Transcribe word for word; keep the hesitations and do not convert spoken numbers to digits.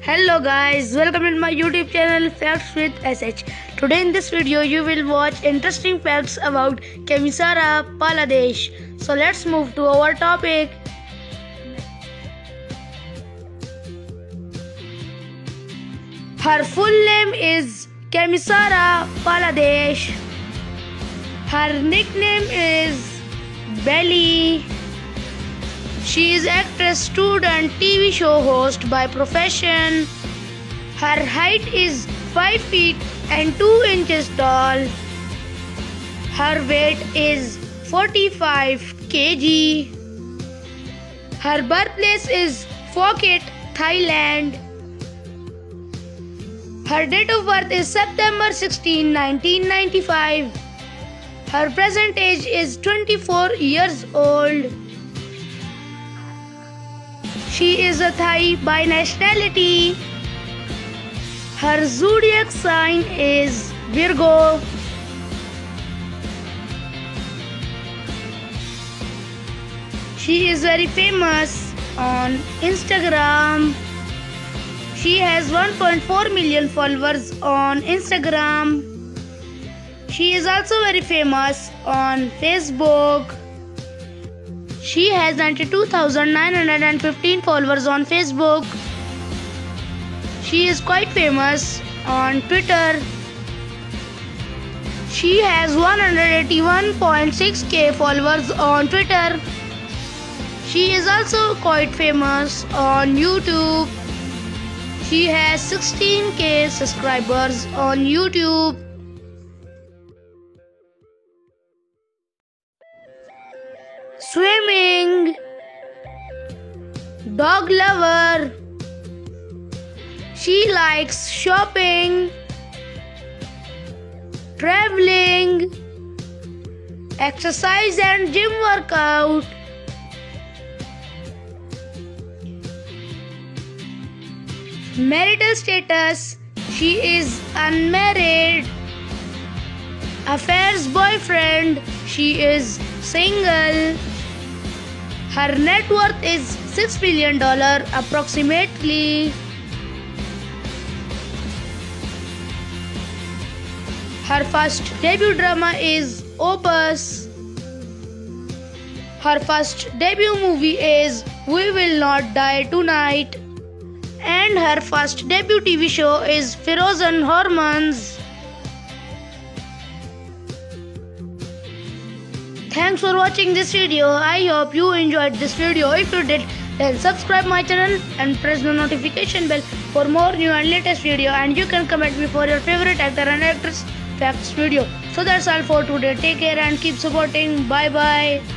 Hello guys, welcome to my YouTube channel Facts with S H. Today in this video you will watch interesting facts about Kemisara Paladesh. So let's move to our topic. Her full name is Kemisara Paladesh. Her nickname is Belly. She is actress, student, T V show host by profession. Her height is five feet and two inches tall. Her weight is forty-five kilograms. Her birthplace is Phuket, Thailand. Her date of birth is September sixteenth, nineteen ninety-five. Her present age is twenty-four years old. She is a Thai by nationality. Her zodiac sign is Virgo. She is very famous on Instagram. She has one point four million followers on Instagram. She is also very famous on Facebook. She has ninety-two thousand nine hundred fifteen followers on Facebook. She is quite famous on Twitter. She has one hundred eighty-one point six K followers on Twitter. She is also quite famous on YouTube. She has sixteen K subscribers on YouTube. Swimming, dog lover. She likes shopping, traveling, exercise and gym workout. Marital status, she is unmarried. Affairs boyfriend, she is single. Her net worth is six billion dollars approximately. Her first debut drama is Opus. Her first debut movie is We Will Not Die Tonight. And her first debut T V show is Frozen Hormones. Thanks for watching this video. I hope you enjoyed this video. If you did, then subscribe my channel and press the notification bell for more new and latest video. And you can comment me for your favorite actor and actress facts video. So that's all for today. Take care and keep supporting. Bye bye.